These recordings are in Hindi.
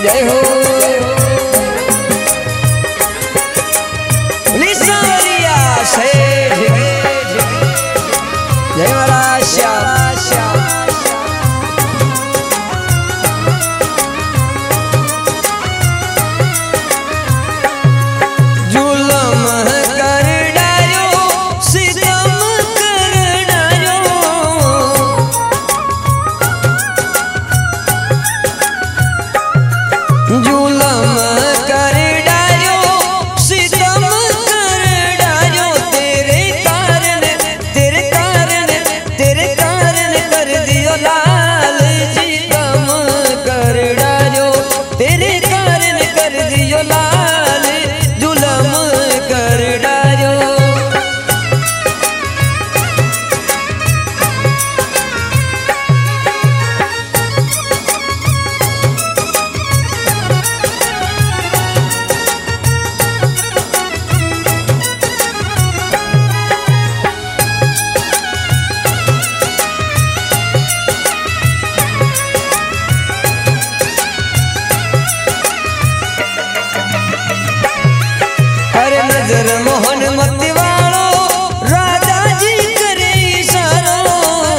जय हो लिसारिया सेठ जय महाराज श्याम मोहन मती वालो राजा जी करे इशारो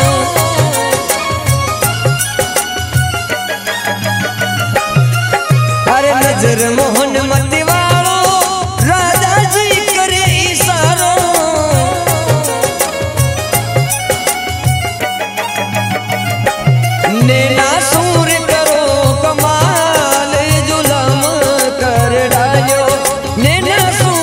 अरे नजर मोहन मती वालो राजा जी करे इशारो नैना सूर करो कमाल जुलम कर डालो नैना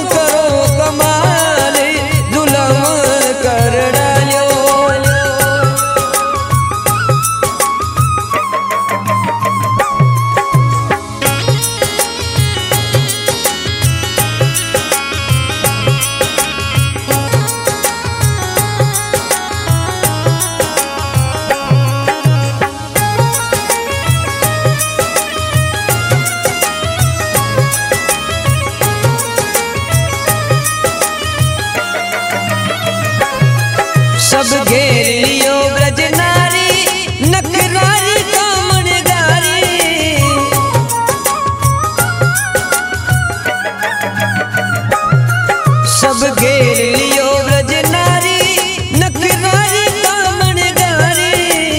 सब घेर लियो ब्रज नारी नखरारी कामणगारी सब घेर लियो ब्रज नारी नखरारी कामणगारी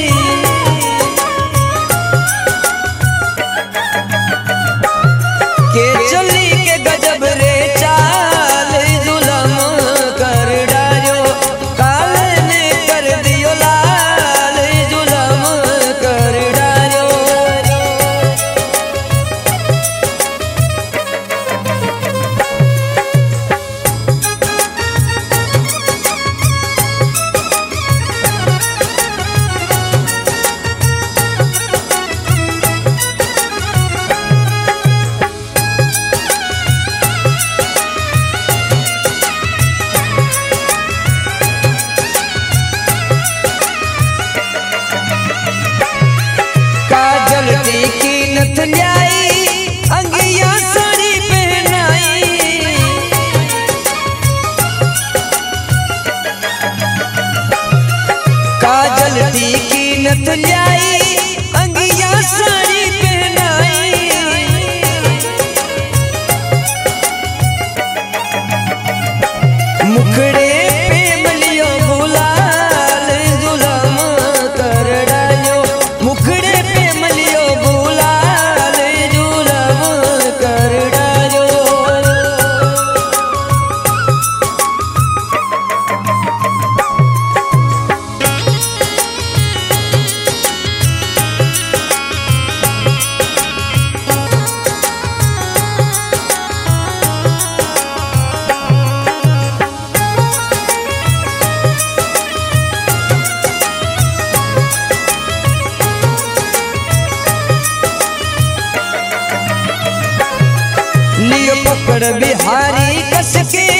के चली के गजब रे चाल जुलम कर डालो की नथलियाई अंगिया साड़ी पहनाई काजल की नथलियाई अंगिया साड़ी पहनाई मुखड़े पे मलियो गुलाल जुलम कर डालो मुखड़े पे मलियो लियो पकड़ बिहारी कस के